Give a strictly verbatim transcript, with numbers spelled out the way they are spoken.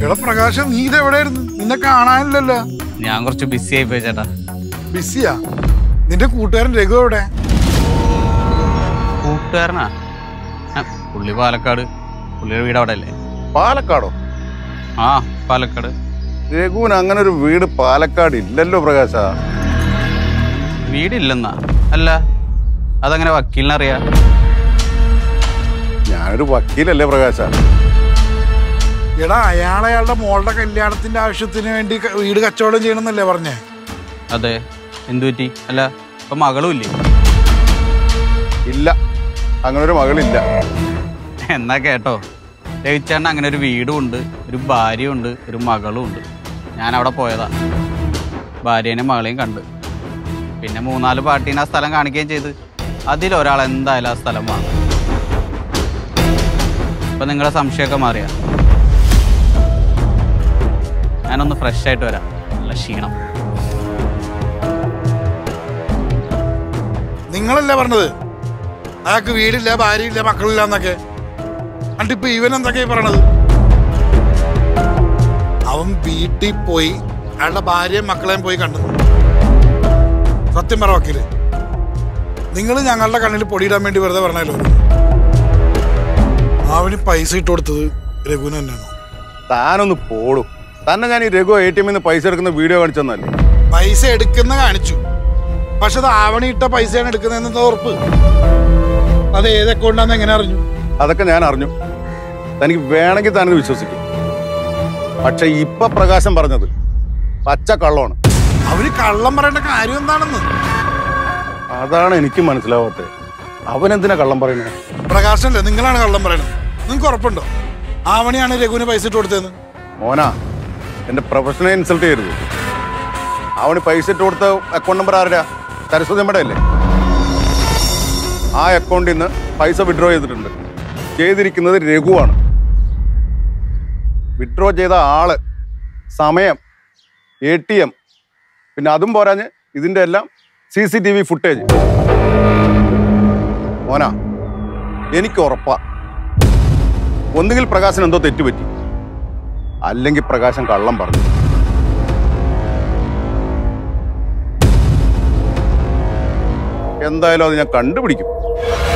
എടാ പ്രകാശം, നീ ഇത് എവിടെയായിരുന്നു? നിന്നെ കാണാനില്ലല്ലോ. ഞാൻ കുറച്ച് ബിസി ആയി പോയി ചേട്ടാ. ബിസിയാ? നിന്റെ കൂട്ടുകാരൻ രഘു എവിടെ? കൂട്ടുകാരനാ? പുള്ളി പാലക്കാട്. പുള്ളിയുടെ വീട് അവിടെ അല്ലേ? പാലക്കാടോ? ആ, പാലക്കാട്. രഘുവിന് അങ്ങനെ ഒരു വീട് പാലക്കാട് ഇല്ലല്ലോ പ്രകാശ. വീടില്ലെന്നാ? അല്ല, അതങ്ങനെ വക്കീലിനറിയാ? ഞാനൊരു വക്കീലല്ലേ പ്രകാശ. എടാ, അയാൾ അയാളുടെ മോളുടെ കല്യാണത്തിന്റെ ആവശ്യത്തിന് വേണ്ടി വീട് കച്ചവടം ചെയ്യണമെന്നല്ലേ പറഞ്ഞേ? അതെ. എന്തു പറ്റി? അല്ല, ഇപ്പൊ മകളും ഇല്ലേ? ഇല്ല, അങ്ങനെ ഒരു മകളില്ല. എന്നാ കേട്ടോ, രവിച്ചേട്ടൻ അങ്ങനെ ഒരു വീടും ഉണ്ട്, ഒരു ഭാര്യയും ഉണ്ട്, ഒരു മകളും ഉണ്ട്. ഞാൻ അവിടെ പോയതാ, ഭാര്യേനെയും മകളെയും കണ്ട്. പിന്നെ മൂന്നാല് പാർട്ടീനെ ആ സ്ഥലം കാണിക്കുകയും ചെയ്ത്. അതിലൊരാൾ എന്തായാലും ആ സ്ഥലം വാങ്ങും. ഇപ്പൊ നിങ്ങളുടെ സംശയമൊക്കെ മാറിയാ? ഞാനൊന്ന് ഫ്രഷ് ആയിട്ട് വരാം, നല്ല ക്ഷീണം. നിങ്ങളല്ലേ പറഞ്ഞത് അയാൾക്ക് വീടില്ല, ഭാര്യയില്ല, മക്കളില്ല എന്നൊക്കെ? എന്നിട്ടിപ്പോ ഇവൻ എന്തൊക്കെയാ പറയണത്? അവൻ വീട്ടിൽ പോയി അയാളുടെ ഭാര്യയും മക്കളെയും പോയി കണ്ടു. സത്യം പറ വക്കീല്, നിങ്ങൾ ഞങ്ങളുടെ കണ്ണിൽ പൊടിയിടാൻ വേണ്ടി വെറുതെ പറഞ്ഞല്ലോ. അവന് പൈസ ഇട്ട് കൊടുത്തത് രഘുവിന് തന്നെയാണോ? താനൊന്ന് പോടും. തന്നെ ഞാൻ ഈ രഘു എ ടി എമ്മിൽ നിന്ന് പൈസ എടുക്കുന്ന വീഡിയോ കാണിച്ചെന്നല്ലേ? പൈസ എടുക്കുന്ന കാണിച്ചു, പക്ഷെ അത് ആവണി ഇട്ട പൈസയാണ് എടുക്കുന്നതെന്ന് ഉറപ്പ്. അത് ഏത് അക്കൗണ്ടാന്ന് എങ്ങനെ അറിഞ്ഞു? അതൊക്കെ ഞാൻ അറിഞ്ഞു. തനിക്ക് വേണമെങ്കിൽ താനത് വിശ്വസിക്കും. പക്ഷെ ഇപ്പൊ പ്രകാശം പറഞ്ഞത് പച്ച കള്ളമാണ്. അവര് കള്ളം പറയേണ്ട കാര്യം എന്താണെന്ന് അതാണ് എനിക്ക് മനസ്സിലാവാത്തത്. അവനെന്തിനാ കള്ളം പറയുന്നത്? പ്രകാശല്ലേ, നിങ്ങളാണ് കള്ളം പറയണത്. നിങ്ങൾക്ക് ഉറപ്പുണ്ടോ ആവണിയാണ് രഘുവിന് പൈസ ഇട്ട് കൊടുത്തതെന്ന്? മോനാ, എന്റെ പ്രൊഫഷനെ ഇൻസൾട്ട് ചെയ്യരുത്. അവന് പൈസ ഇട്ട് കൊടുത്ത അക്കൗണ്ട് നമ്പർ ആരുടെയാ? സരസ്വതി അമ്മയുടെ അല്ലേ? ആ അക്കൗണ്ടിൽ നിന്ന് പൈസ വിഡ്രോ ചെയ്തിട്ടുണ്ട്. ചെയ്തിരിക്കുന്നത് രഘുവാണ്. വിഡ്രോ ചെയ്ത ആള്, സമയം, എ ടി എം, പിന്നെ അതും പോരാഞ്ഞ് ഇതിൻ്റെ എല്ലാം C C T V footage. മോനാ, എനിക്ക് ഉറപ്പാ, ഒന്നുകിൽ പ്രകാശൻ എന്തോ തെറ്റുപറ്റി, അല്ലെങ്കിൽ പ്രകാശൻ കള്ളം പറഞ്ഞു. എന്തായാലും അത് ഞാൻ കണ്ടുപിടിക്കും.